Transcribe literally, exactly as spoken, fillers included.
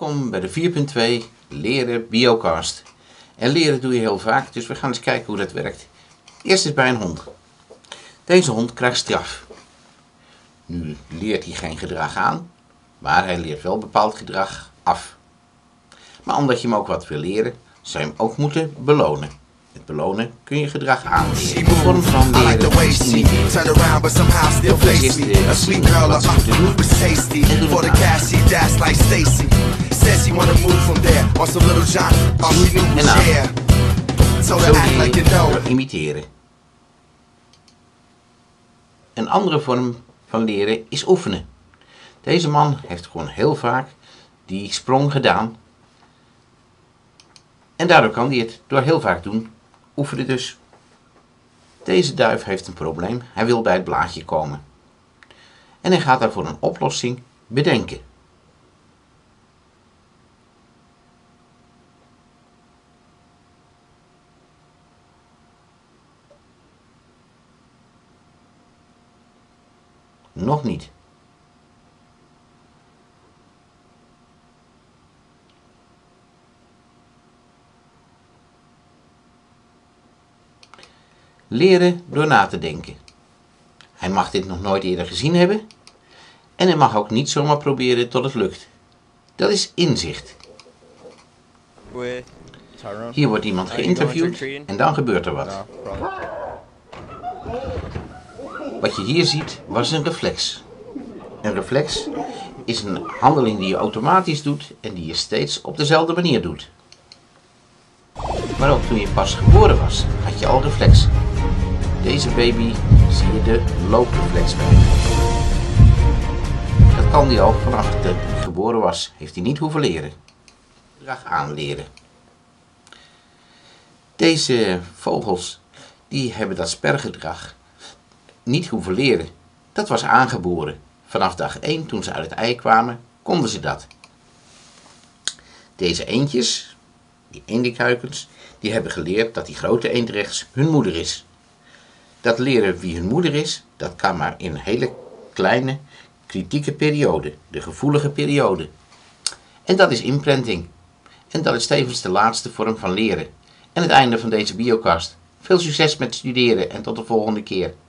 Welkom bij de vier punt twee Leren Biocast. En leren doe je heel vaak, dus we gaan eens kijken hoe dat werkt. Eerst is bij een hond. Deze hond krijgt straf. Nu leert hij geen gedrag aan, maar hij leert wel bepaald gedrag af. Maar omdat je hem ook wat wil leren, zou je hem ook moeten belonen. Met belonen kun je gedrag aanleren. De vorm van leren is niet meer. Dus eerst de zien wat ze moeten doen en doe het aan. Zien en aan. Zo leer je door imiteren. Een andere vorm van leren is oefenen. Deze man heeft gewoon heel vaak die sprong gedaan. En daardoor kan hij het door heel vaak doen. Oefenen dus. Deze duif heeft een probleem. Hij wil bij het blaadje komen. En hij gaat daarvoor een oplossing bedenken. Nog niet. Leren door na te denken. Hij mag dit nog nooit eerder gezien hebben. En hij mag ook niet zomaar proberen tot het lukt. Dat is inzicht. Hier wordt iemand geïnterviewd en dan gebeurt er wat. Wat je hier ziet was een reflex. Een reflex is een handeling die je automatisch doet en die je steeds op dezelfde manier doet. Maar ook toen je pas geboren was, had je al reflex. Deze baby zie je de loopreflex bij. Dat kan hij al vanaf dat hij geboren was. Heeft hij niet hoeven leren. Gedrag aanleren. Deze vogels die hebben dat spergedrag niet hoeven leren. Dat was aangeboren. Vanaf dag één toen ze uit het ei kwamen, konden ze dat. Deze eendjes, die eendekuikens, die hebben geleerd dat die grote eend rechts hun moeder is. Dat leren wie hun moeder is, dat kan maar in een hele kleine, kritieke periode, de gevoelige periode. En dat is imprinting. En dat is tevens de laatste vorm van leren. En het einde van deze biocast. Veel succes met studeren en tot de volgende keer.